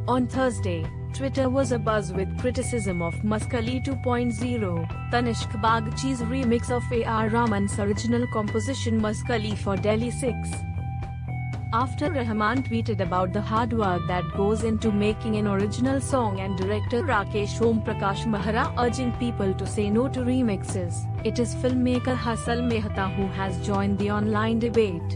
On Thursday, Twitter was abuzz with criticism of Masakali 2.0, Tanishq Bagchi's remix of A.R. Rahman's original composition Masakali for Delhi 6. After Rahman tweeted about the hard work that goes into making an original song and director Rakesh Omprakash Mehra urging people to say no to remixes, it is filmmaker Hansal Mehta who has joined the online debate.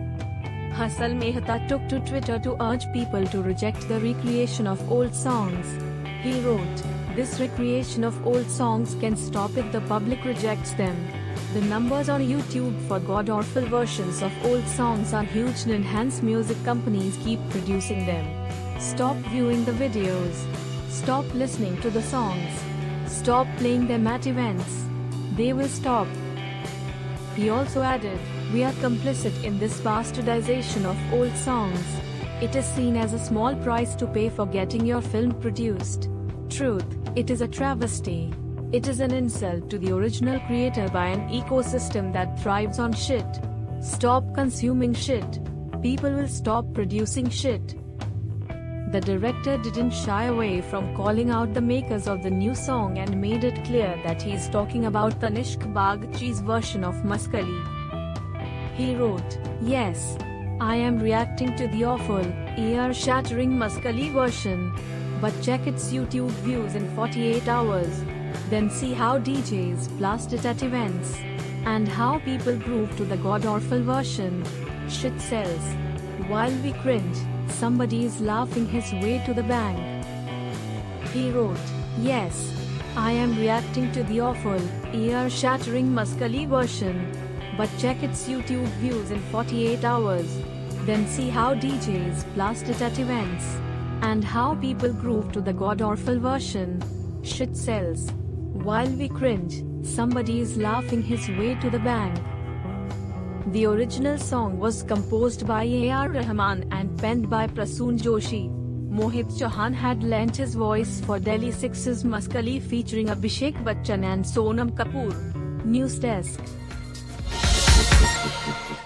Hansal Mehta took to Twitter to urge people to reject the recreation of old songs. He wrote, "This recreation of old songs can stop if the public rejects them. The numbers on YouTube for god-awful versions of old songs are huge and hence music companies keep producing them. Stop viewing the videos. Stop listening to the songs. Stop playing them at events. They will stop." He also added, "We are complicit in this bastardization of old songs. It is seen as a small price to pay for getting your film produced. Truth, it is a travesty. It is an insult to the original creator by an ecosystem that thrives on shit. Stop consuming shit. People will stop producing shit." The director didn't shy away from calling out the makers of the new song and made it clear that he's talking about Tanishq Bagchi's version of Masakali. He wrote, "Yes, I am reacting to the awful, ear-shattering Masakali version. But check its YouTube views in 48 hours. Then see how DJs blast it at events. And how people groove to the god-awful version. Shit sells. While we cringe, somebody is laughing his way to the bank." He wrote, "Yes, I am reacting to the awful, ear-shattering Masakali version. But check its YouTube views in 48 hours. Then see how DJs blast it at events. And how people groove to the god-awful version. Shit sells. While we cringe, somebody is laughing his way to the bank." The original song was composed by A.R. Rahman and penned by Prasoon Joshi. Mohit Chauhan had lent his voice for Delhi 6's Masakali featuring Abhishek Bachchan and Sonam Kapoor. News Desk.